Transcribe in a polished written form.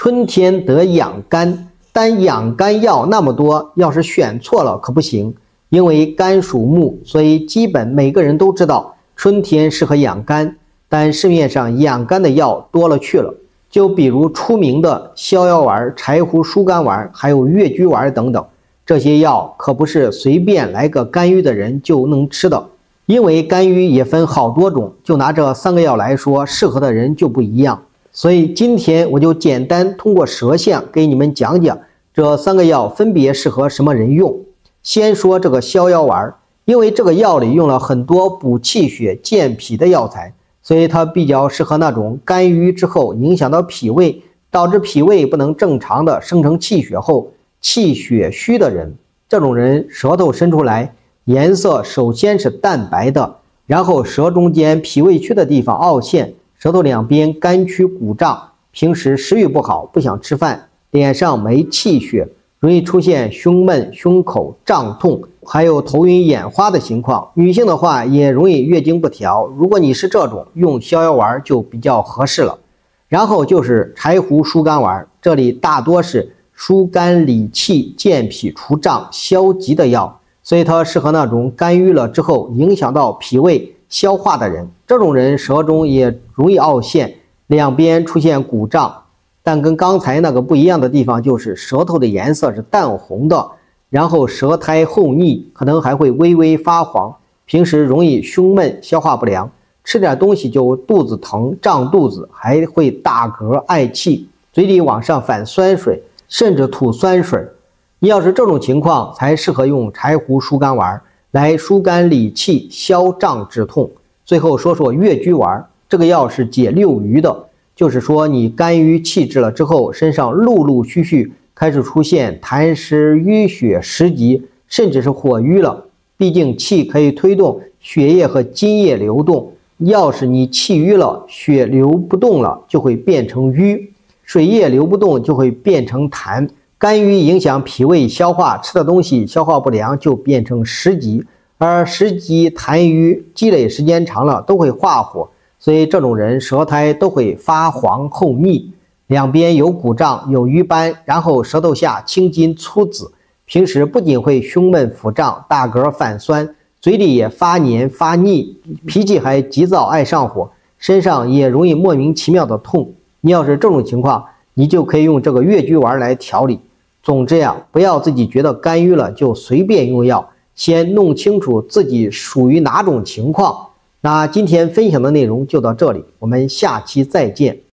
春天得养肝，但养肝药那么多，要是选错了可不行。因为肝属木，所以基本每个人都知道春天适合养肝，但市面上养肝的药多了去了。就比如出名的逍遥丸、柴胡疏肝丸，还有越鞠丸等等，这些药可不是随便来个肝郁的人就能吃的。因为肝郁也分好多种，就拿这3个药来说，适合的人就不一样。所以今天我就简单通过舌象给你们讲讲这3个药分别适合什么人用。先说这个逍遥丸，因为这个药里用了很多补气血健脾的药材，所以它比较适合那种肝郁之后影响到脾胃，导致脾胃不能正常的生成气血后气血虚的人。这种人舌头伸出来颜色首先是淡白的，然后舌中间脾胃区的地方凹陷，舌头两边干曲鼓胀，平时食欲不好，不想吃饭，脸上没气血，容易出现胸闷、胸口胀痛，还有头晕眼花的情况。女性的话也容易月经不调，如果你是这种，用逍遥丸就比较合适了。然后就是柴胡疏肝丸，这里大多是疏肝理气、健脾除胀、消积的药，所以它适合那种肝郁了之后影响到脾胃消化的人。这种人舌中也容易凹陷，两边出现鼓胀，但跟刚才那个不一样的地方就是舌头的颜色是淡红的，然后舌苔厚腻，可能还会微微发黄，平时容易胸闷、消化不良，吃点东西就肚子疼、胀肚子，还会打嗝、嗳气，嘴里往上反酸水，甚至吐酸水。你要是这种情况，才适合用柴胡疏肝丸来疏肝理气、消胀止痛。最后说说越鞠丸，这个药是解六瘀的，就是说你肝郁气滞了之后，身上陆陆续续开始出现痰湿、淤血、湿疾，甚至是火瘀了。毕竟气可以推动血液和津液流动，要是你气瘀了，血流不动了，就会变成瘀，水液流不动就会变成痰，肝郁影响脾胃消化，吃的东西消化不良就变成湿疾，而湿疾、痰瘀积累时间长了都会化火，所以这种人舌苔都会发黄厚腻，两边有鼓胀、有瘀斑，然后舌头下青筋粗紫，平时不仅会胸闷腹胀、打嗝反酸，嘴里也发黏发腻，脾气还急躁爱上火，身上也容易莫名其妙的痛。你要是这种情况，你就可以用这个越鞠丸来调理。总之呀，不要自己觉得肝郁了就随便用药，先弄清楚自己属于哪种情况。那今天分享的内容就到这里，我们下期再见。